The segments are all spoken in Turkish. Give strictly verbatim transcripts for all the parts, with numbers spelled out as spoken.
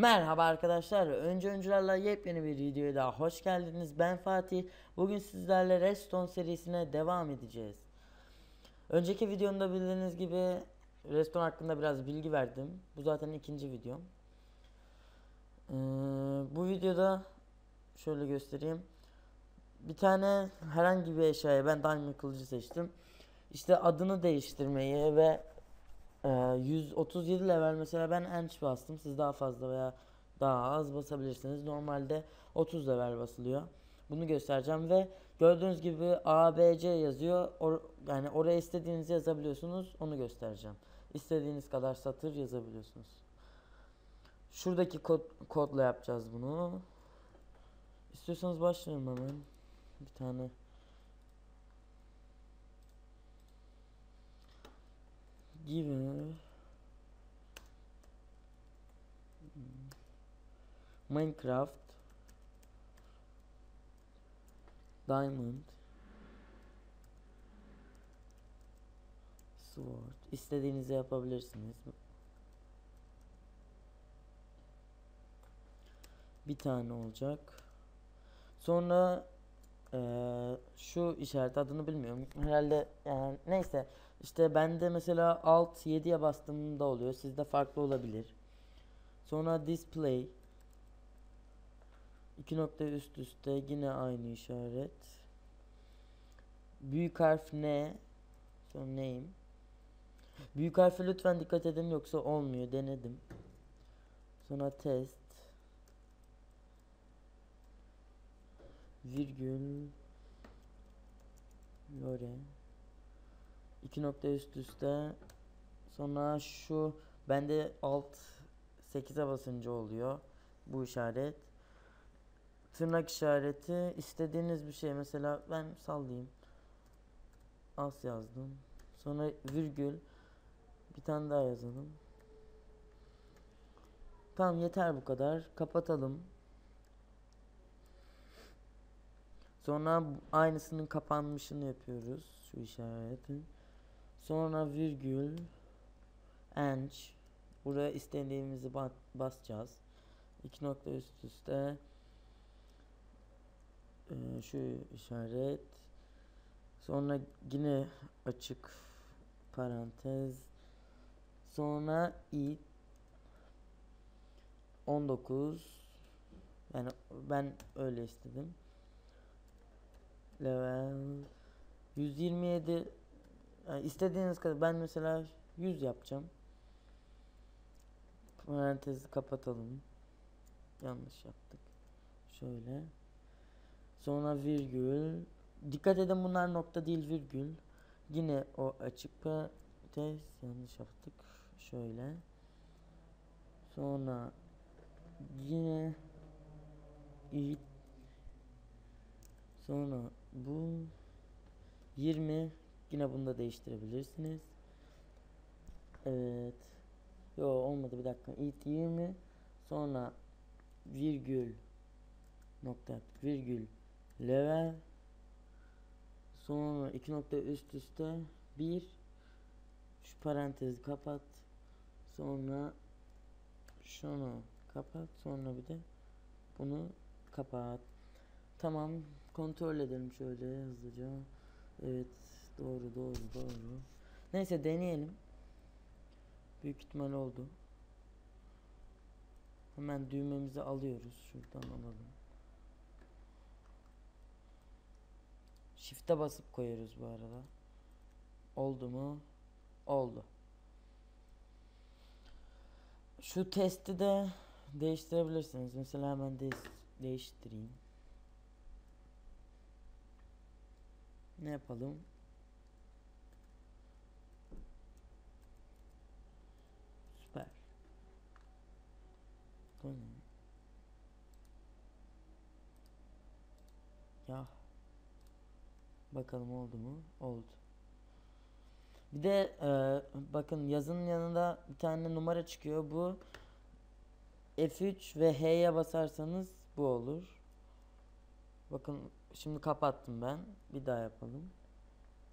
Merhaba arkadaşlar. Önce öncülerle yepyeni bir videoya daha hoş geldiniz. Ben Fatih. Bugün sizlerle Redstone serisine devam edeceğiz. Önceki videomda bildiğiniz gibi Redstone hakkında biraz bilgi verdim. Bu zaten ikinci videom. Ee, bu videoda şöyle göstereyim. Bir tane herhangi bir eşyaya ben Diamond kılıcı seçtim. İşte adını değiştirmeyi ve Ee, yüz otuz yedi level mesela ben ench bastım. Siz daha fazla veya daha az basabilirsiniz. Normalde otuz level basılıyor. Bunu göstereceğim ve gördüğünüz gibi A B C yazıyor. Or yani oraya istediğinizi yazabiliyorsunuz. Onu göstereceğim. İstediğiniz kadar satır yazabiliyorsunuz. Şuradaki kod kodla yapacağız bunu. İstiyorsanız başlayalım hemen. Bir tane give Minecraft Diamond Sword. İstediğinizi yapabilirsiniz. Bir tane olacak. Sonra ee, şu işaret adını bilmiyorum. Herhalde yani neyse. İşte bende mesela alt yediye bastığımda oluyor. Sizde farklı olabilir. Sonra display iki nokta üst üste yine aynı işaret. Büyük harf N. Sonra name. Büyük harfe lütfen dikkat edin yoksa olmuyor. Denedim. Sonra test. Virgül. Lore. iki nokta üst üste. Sonra şu bende alt sekize basınca oluyor bu işaret. Tırnak işareti istediğiniz bir şey, mesela ben sallayayım. As yazdım. Sonra virgül bir tane daha yazalım. Tamam, yeter bu kadar. Kapatalım. Sonra aynısının kapanmışını yapıyoruz. Şu işaretin. Sonra virgül ench. Buraya istediğimizi basacağız. iki nokta üst üste. Ee, şu işaret. Sonra yine açık parantez. Sonra i on dokuz. Yani ben öyle istedim. Level yüz yirmi yedi. Yani istediğiniz kadar, ben mesela yüz yapacağım. Parantezi kapatalım. Yanlış yaptık. Şöyle. Sonra virgül. Dikkat edin, bunlar nokta değil virgül. Yine o açık parantez. Yanlış yaptık. Şöyle. Sonra yine i. Sonra bu yirmi. Yine bunu da değiştirebilirsiniz. Evet. Yo, olmadı, bir dakika. it yirmi. Sonra virgül nokta virgül level. Sonra iki nokta üst üste bir. Şu parantezi kapat. Sonra şunu kapat. Sonra bir de bunu kapat. Tamam. Kontrol edelim şöyle hızlıca. Evet. Doğru doğru doğru. Neyse, deneyelim. Büyük ihtimal oldu. Hemen düğmemizi alıyoruz. Şuradan alalım. Shift'e basıp koyuyoruz bu arada. Oldu mu? Oldu. Şu testi de değiştirebilirsiniz. Mesela hemen de değiştireyim. Ne yapalım? Süper. Bu ne? Ya. Bakalım oldu mu? Oldu. Bir de e, bakın, yazının yanında bir tane numara çıkıyor. Bu F üç ve H'ye basarsanız bu olur. Bakın şimdi kapattım ben. Bir daha yapalım.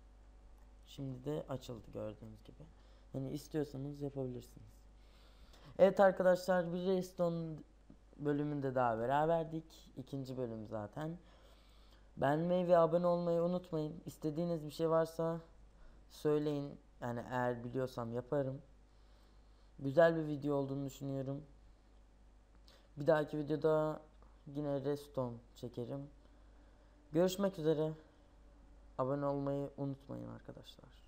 Şimdi de açıldı gördüğünüz gibi. Yani istiyorsanız yapabilirsiniz. Evet arkadaşlar, bir Redstone bölümünde daha beraberdik. İkinci bölüm zaten. Beğenmeyi ve abone olmayı unutmayın. İstediğiniz bir şey varsa söyleyin. Yani eğer biliyorsam yaparım. Güzel bir video olduğunu düşünüyorum. Bir dahaki videoda yine Redstone çekerim. Görüşmek üzere. Abone olmayı unutmayın arkadaşlar.